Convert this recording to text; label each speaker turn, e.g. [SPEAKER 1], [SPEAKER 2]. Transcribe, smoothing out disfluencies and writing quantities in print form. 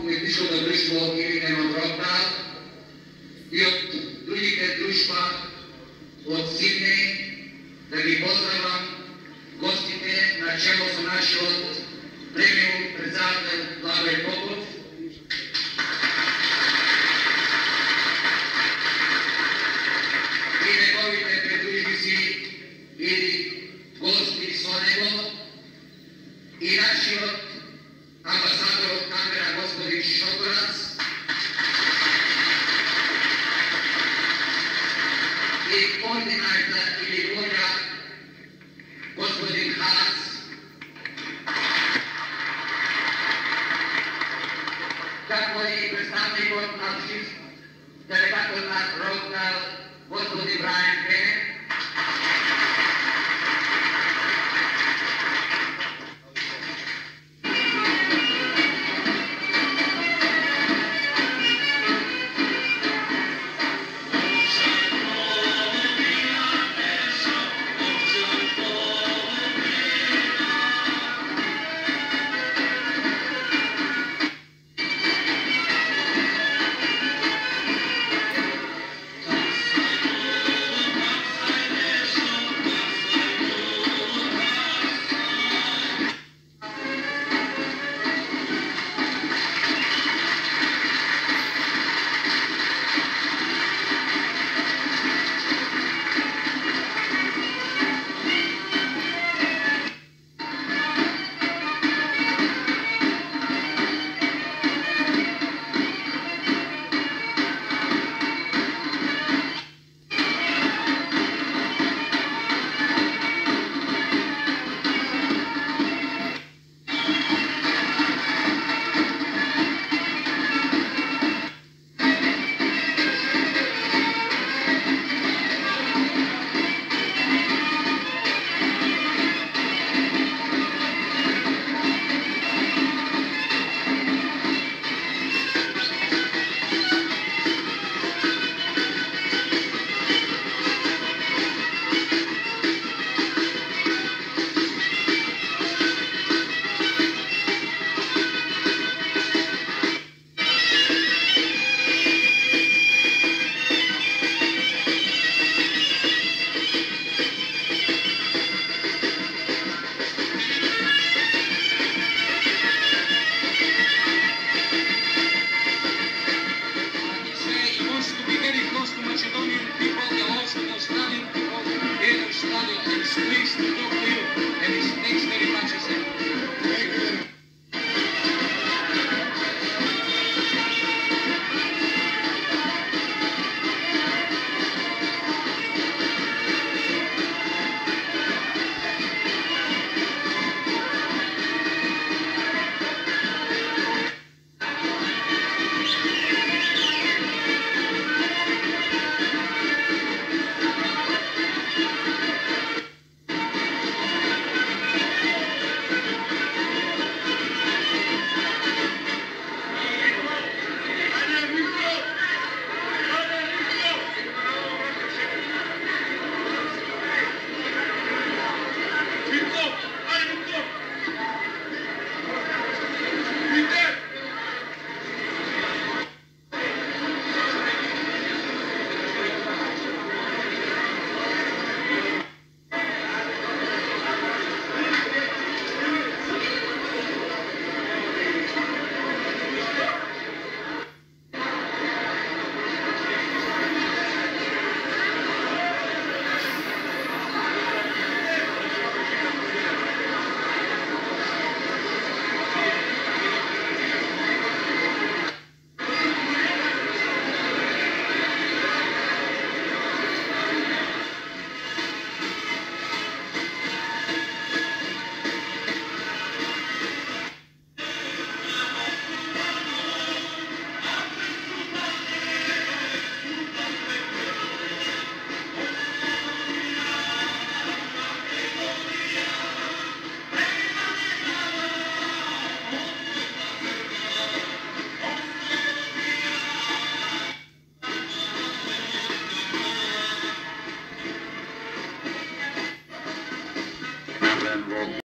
[SPEAKER 1] umetniškog društvo Ilineno Rockdal i od drugih društva od Sidney, da vi pozdravljam gostite na čelu su naši od premiju predsjedatelj Blagoje Popov, i negovite predružnici ili gosti Sonego i naši od ambasador od kamera gospodin Šokorac i koordinator ili volja gospodin Halac, kako i predstavnik od delegator na Rockdal gospodin Brian Bennett, pleased to talk to you, and it's thanks very much, I said. Thank you.